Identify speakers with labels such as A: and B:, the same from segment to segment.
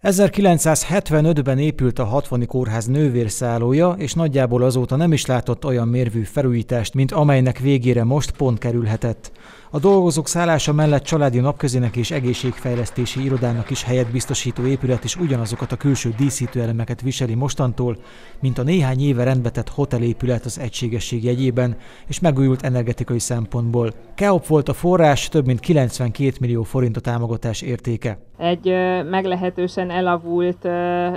A: 1975-ben épült a 60. kórház nővérszállója, és nagyjából azóta nem is látott olyan mérvű felújítást, mint amelynek végére most pont kerülhetett. A dolgozók szállása mellett családi napközének és egészségfejlesztési irodának is helyet biztosító épület is ugyanazokat a külső díszítő elemeket viseli mostantól, mint a néhány éve rendbetett hotelépület az egységesség jegyében, és megújult energetikai szempontból. KEOP volt a forrás, több mint 92 millió forint a támogatás értéke.
B: Egy meglehetősen elavult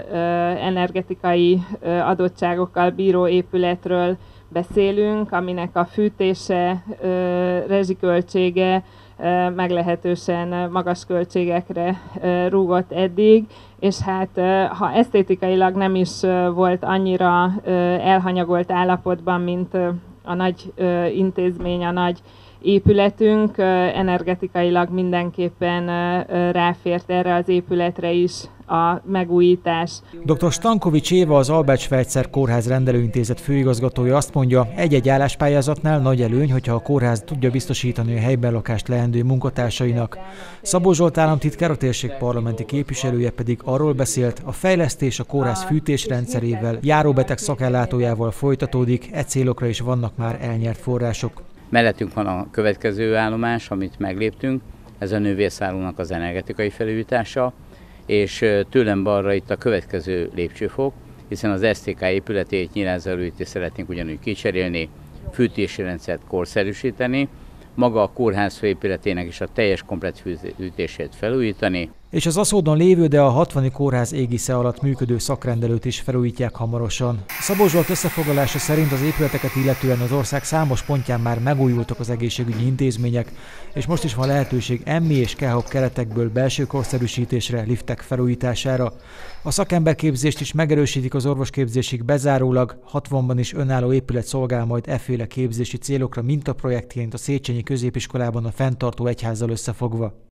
B: energetikai adottságokkal bíró épületről beszélünk, aminek a fűtése, rezsiköltsége meglehetősen magas költségekre rúgott eddig, és hát ha esztétikailag nem is volt annyira elhanyagolt állapotban, mint a nagy intézmény, a nagy épületünk, energetikailag mindenképpen ráfért erre az épületre is a megújítás.
A: Dr. Stankovics Éva, az Albertsveitzer Kórház rendelőintézet főigazgatója azt mondja, egy-egy álláspályázatnál nagy előny, hogyha a kórház tudja biztosítani a helyben lakást leendő munkatársainak. Szabó Zsolt államtitkár, a térség parlamenti képviselője pedig arról beszélt, a fejlesztés a kórház fűtésrendszerével, járóbeteg szakellátójával folytatódik, e célokra is vannak már elnyert források.
C: Mellettünk van a következő állomás, amit megléptünk, ez a nővérszállónak az energetikai felújítása, és tőlem balra itt a következő lépcsőfok, hiszen az STK épületét nyilázzaelőítést szeretnénk ugyanúgy kicserélni, fűtési rendszert korszerűsíteni, maga a kórház főépületének is a teljes komplett fűtését felújítani.
A: És az Aszódon lévő, de a 60. kórház égisze alatt működő szakrendelőt is felújítják hamarosan. Szabó Zsolt összefoglalása szerint az épületeket illetően az ország számos pontján már megújultak az egészségügyi intézmények, és most is van lehetőség EMMI és KEOP keretekből belső korszerűsítésre, liftek felújítására. A szakemberképzést is megerősítik az orvosképzésig bezárólag, 60-ban is önálló épület szolgál majd efféle képzési célokra mintaprojektként a Széchenyi középiskolában a fenntartó egyházzal összefogva.